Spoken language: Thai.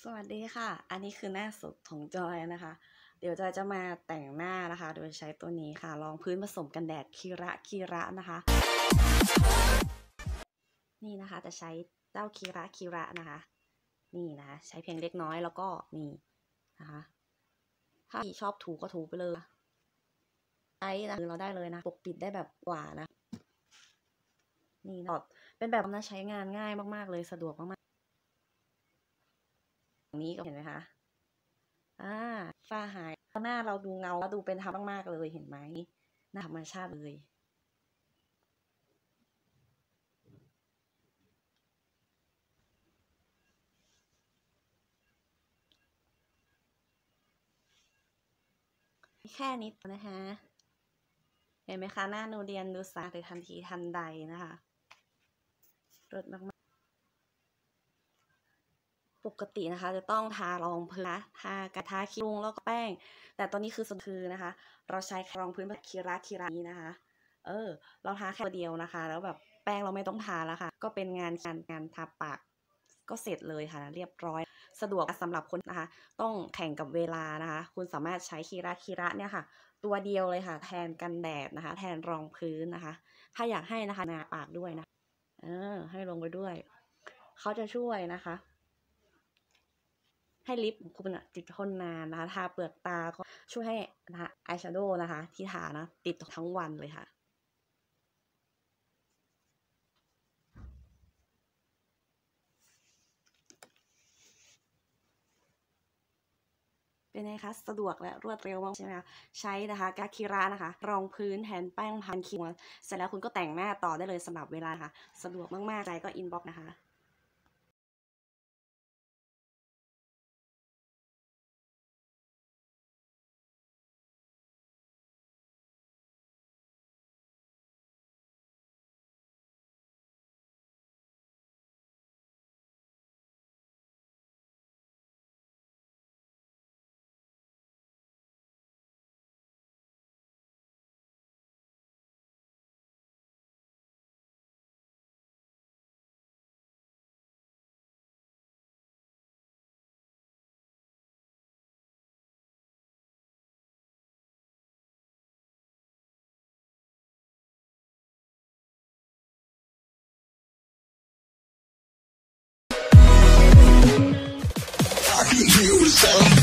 สวัสดีค่ะ อันนี้คือหน้าสดของจอยนะคะ เดี๋ยวจอยจะมาแต่งหน้านะคะ โดยใช้ตัวนี้ค่ะ รองพื้นผสมกันแดดคีระนะคะ นี่นะคะจะใช้เจ้าคีระนะคะ นี่นะคะใช้เพียงเล็กน้อยแล้วก็นี่นะคะ ถ้าชอบถูก็ถูไปเลยใช้นะเราได้เลยนะ ปกปิดได้แบบกว่านะ นี่นะเป็นแบบน่าใช้งานง่ายมากๆเลย สะดวกมากๆนี้ก็เห็นไหมคะฝ้าหายหน้าเราดูเงาแล้วดูเป็นธรรมมากๆเลยเห็นไหมหน้าธรรมชาติเลยแค่นี้นะคะเห็นไหมคะหน้านูเรียนดูสะอาดในทันทีทันใดนะคะรสมากๆปกตินะคะจะต้องทารองพื้นนะทาครีมแล้วก็แป้งแต่ตอนนี้คือนะคะเราใช้รองพื้นแบบคีระนี้นะคะเราทาแค่เดียวนะคะแล้วแบบแป้งเราไม่ต้องทาแล้วค่ะก็เป็นงานทาปากก็เสร็จเลยค่ะเรียบร้อยสะดวกสำหรับคนนะคะต้องแข่งกับเวลานะคะคุณสามารถใช้คีระเนี่ยค่ะตัวเดียวเลยค่ะแทนกันแดดนะคะแทนรองพื้นนะคะถ้าอยากให้นะคะหน้าปากด้วยนะให้ลงไปด้วยเขาจะช่วยนะคะให้ลิปของคุณติดทนนานนะคะทาเปลือกตาก็ช่วยให้นะคะอายแชโดว์นะคะที่ทานะติดทั้งวันเลยค่ะเป็นไงคะสะดวกและรวดเร็วมากใช่ไหมคะใช้นะคะกาคิระนะคะรองพื้นแทนแป้งพันคิวเสร็จแล้วคุณก็แต่งหน้าต่อได้เลยสำหรับเวลาค่ะสะดวกมากๆใจก็อินบ็อกซ์นะคะ I can hear the sound.